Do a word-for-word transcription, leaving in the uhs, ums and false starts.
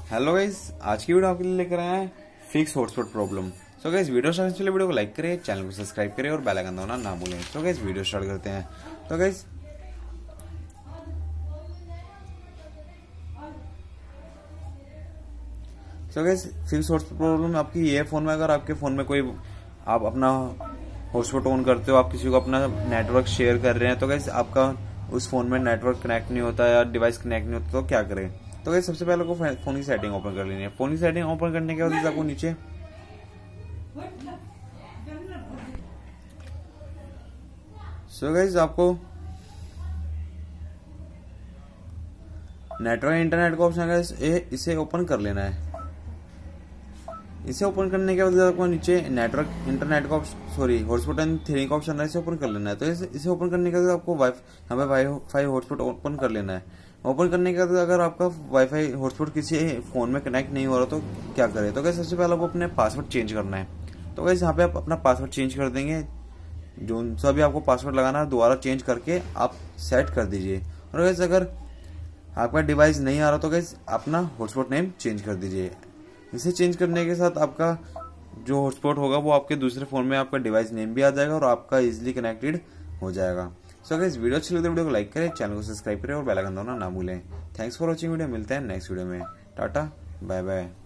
Hello guys, आज की video आपके लिए लेकर आए हैं fix hotspot problem. So guys, video start करने से पहले वीडियो को लाइक करें, चैनल को सब्सक्राइब करें और बेल आइकन दबाना ना भूलें। सो गाइस, वीडियो स्टार्ट करते हैं। तो guys so guys fix hotspot problem आपकी ये फोन में, अगर आपके फोन में कोई आप अपना हॉटस्पॉट ऑन करते हो, आप किसी को अपना नेटवर्क शेयर कर रहे हैं, तो गाइस आपका उस फोन में नेटवर्क कनेक्ट नहीं होता या डिवाइस कनेक्ट नहीं होता, तो क्या करें। तो गाइस सबसे पहले आपको फोन की सेटिंग ओपन कर लेनी है। फोन की सेटिंग ओपन करने के बाद आपको नीचे सो गाइस आपको नेटवर्क इंटरनेट का ऑप्शन है, इसे ओपन कर लेना है। इसे ओपन करने के बाद आपको नीचे नेटवर्क इंटरनेट का सॉरी हॉटस्पॉट एंड थ्री का ऑप्शन है, इसे ओपन कर लेना है। तो इसे, इसे ओपन करने के बाद आपको वाईफाई यहाँ पे वाईफाई हॉटस्पॉट ओपन कर लेना है। ओपन करने के बाद अगर आपका वाईफाई हॉटस्पॉट किसी फोन में कनेक्ट नहीं हो रहा तो क्या करें। तो कैसे सबसे पहले आपको अपने पासवर्ड चेंज करना है। तो कैसे यहाँ पे आप अपना पासवर्ड चेंज कर देंगे, जो सा भी आपको पासवर्ड लगाना है दोबारा चेंज करके आप सेट कर दीजिए। और कैसे अगर आपका डिवाइस नहीं आ रहा तो कैसे अपना हॉटस्पॉट नेम चेंज कर दीजिए। इसे चेंज करने के साथ आपका जो हॉटस्पॉट होगा वो आपके दूसरे फोन में आपका डिवाइस नेम भी आ जाएगा और आपका इजीली कनेक्टेड हो जाएगा। सो गाइस, वीडियो अच्छी लगे तो वीडियो को लाइक करें, चैनल को सब्सक्राइब करें और बेल आइकन दबाना ना भूलें। थैंक्स फॉर वॉचिंग वीडियो, मिलते हैं नेक्स्ट वीडियो में। Tata bye bye.